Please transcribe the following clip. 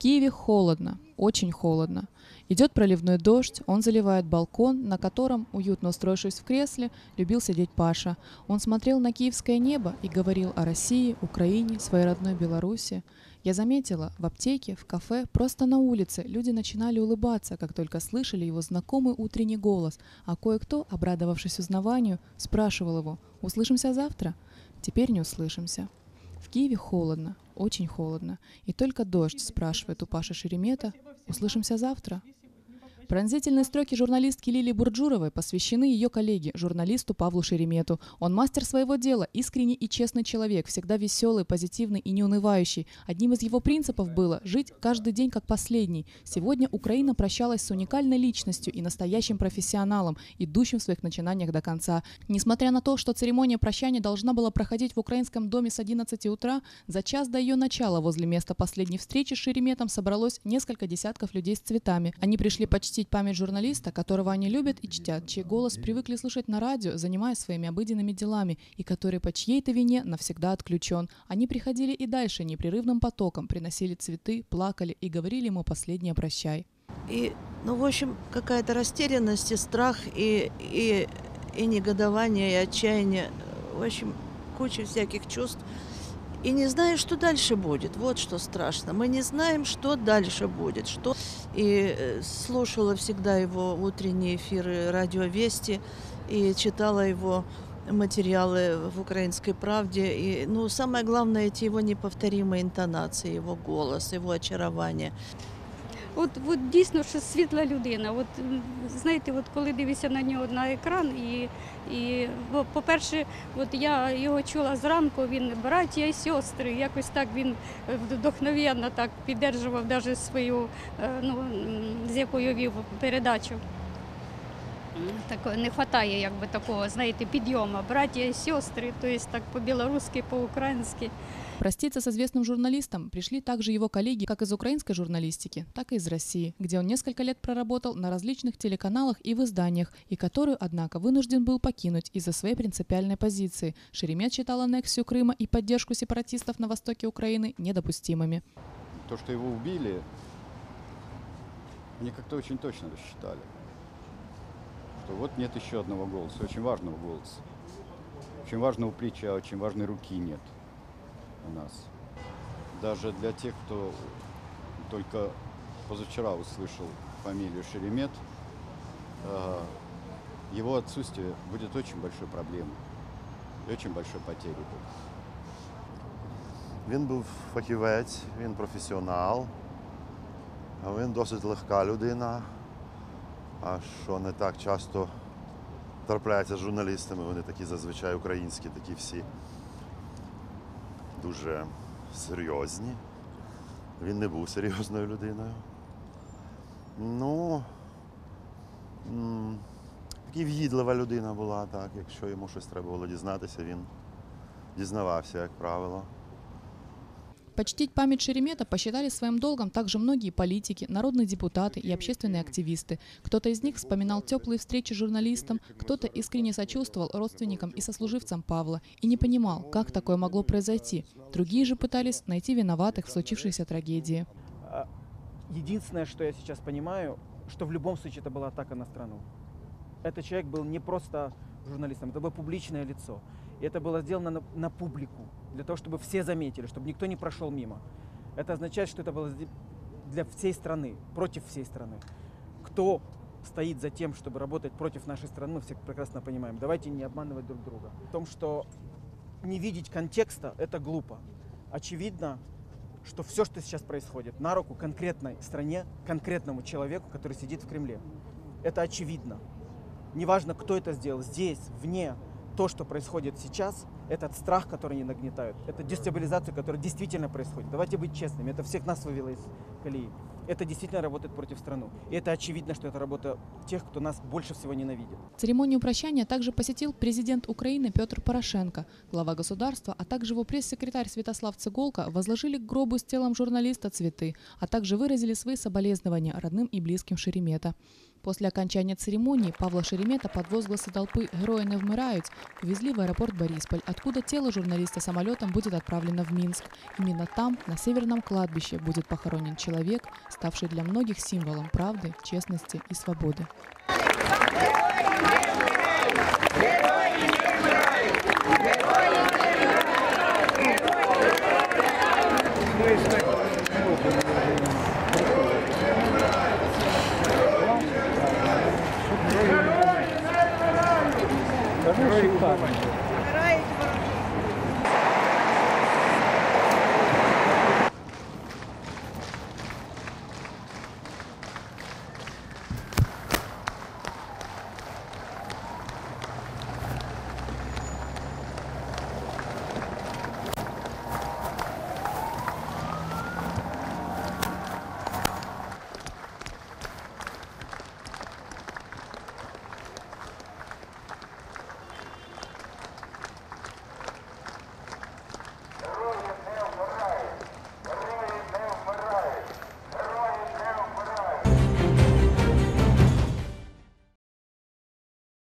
Киеве холодно, очень холодно. Идет проливной дождь, он заливает балкон, на котором, уютно устроившись в кресле, любил сидеть Паша. Он смотрел на киевское небо и говорил о России, Украине, своей родной Беларуси. Я заметила, в аптеке, в кафе, просто на улице люди начинали улыбаться, как только слышали его знакомый утренний голос, а кое-кто, обрадовавшись узнаванию, спрашивал его: «Услышимся завтра?» Теперь не услышимся. В Киеве холодно, очень холодно. И только дождь спрашивает у Паши Шеремета: «Услышимся завтра?» Пронзительные строки журналистки Лилии Бурджуровой посвящены ее коллеге, журналисту Павлу Шеремету. Он мастер своего дела, искренний и честный человек, всегда веселый, позитивный и неунывающий. Одним из его принципов было жить каждый день как последний. Сегодня Украина прощалась с уникальной личностью и настоящим профессионалом, идущим в своих начинаниях до конца. Несмотря на то, что церемония прощания должна была проходить в Украинском доме с 11 утра, за час до ее начала возле места последней встречи с Шереметом собралось несколько десятков людей с цветами. Они пришли почтить память журналиста, которого они любят и чтят, чей голос привыкли слышать на радио, занимаясь своими обыденными делами, и который по чьей-то вине навсегда отключен. Они приходили и дальше непрерывным потоком, приносили цветы, плакали и говорили ему последнее «прощай». И, в общем, какая-то растерянность и страх, и негодование, и отчаяние. В общем, куча всяких чувств. И не знаешь, что дальше будет. Вот что страшно. Мы не знаем, что дальше будет. И слушала всегда его утренние эфиры «Радио Вести» и читала его материалы в «Украинской правде». И, самое главное, эти его неповторимые интонации, его голос, его очарование. От дійсно, що світла людина. Знаєте, коли дивишся на нього на екран, по-перше, я його чула зранку, він браття і сестри, якось так він вдохновенно так підтримував навіть свою, з якою вів передачу. Так не вистачає такого, знаєте, підйому. Браття і сестри, тобто так по-білоруськи, по-українськи. Проститься с известным журналистом пришли также его коллеги как из украинской журналистики, так и из России, где он несколько лет проработал на различных телеканалах и в изданиях, и которую, однако, вынужден был покинуть из-за своей принципиальной позиции. Шеремет считал аннексию Крыма и поддержку сепаратистов на востоке Украины недопустимыми. То, что его убили, они как-то очень точно рассчитали. Что вот нет еще одного голоса, очень важного голоса. Очень важного плеча, очень важной руки нет у нас. Даже для тех, кто только позавчера услышал фамилию Шеремет, его отсутствие будет очень большой проблемой и очень большой потерей. Він був фахівець, він професіонал, він досить легка людина, а що не так часто трапляється з журналістами, вони такі зазвичай українські, такі всі дуже серйозні. Він не був серйозною людиною. Така в'їдлива людина була, так, якщо йому щось треба було дізнатися, він дізнавався, як правило. Почтить память Шеремета посчитали своим долгом также многие политики, народные депутаты и общественные активисты. Кто-то из них вспоминал теплые встречи с журналистом, кто-то искренне сочувствовал родственникам и сослуживцам Павла и не понимал, как такое могло произойти. Другие же пытались найти виноватых в случившейся трагедии. Единственное, что я сейчас понимаю, что в любом случае это была атака на страну. Этот человек был не просто журналистом, это было публичное лицо. И это было сделано на публику, для того, чтобы все заметили, чтобы никто не прошел мимо. Это означает, что это было для всей страны, против всей страны. Кто стоит за тем, чтобы работать против нашей страны, мы все прекрасно понимаем. Давайте не обманывать друг друга. В том, что не видеть контекста, это глупо. Очевидно, что все, что сейчас происходит, на руку конкретной стране, конкретному человеку, который сидит в Кремле. Это очевидно. Неважно, кто это сделал, здесь, вне. То, что происходит сейчас, этот страх, который они нагнетают, это дестабилизация, которая действительно происходит. Давайте быть честными, это всех нас вывело из колеи. это действительно работает против страны. И это очевидно, что это работа тех, кто нас больше всего ненавидит. Церемонию прощания также посетил президент Украины Петр Порошенко. Глава государства, а также его пресс-секретарь Святослав Цыголка возложили к гробу с телом журналиста цветы, а также выразили свои соболезнования родным и близким Шеремета. После окончания церемонии Павла Шеремета под возгласы толпы «Герои не вмирають» увезли в аэропорт Борисполь, откуда тело журналиста самолетом будет отправлено в Минск. Именно там, на Северном кладбище, будет похоронен человек, ставший для многих символом правды, честности и свободы. Герої не вмирають! Герої не вмирають! Герої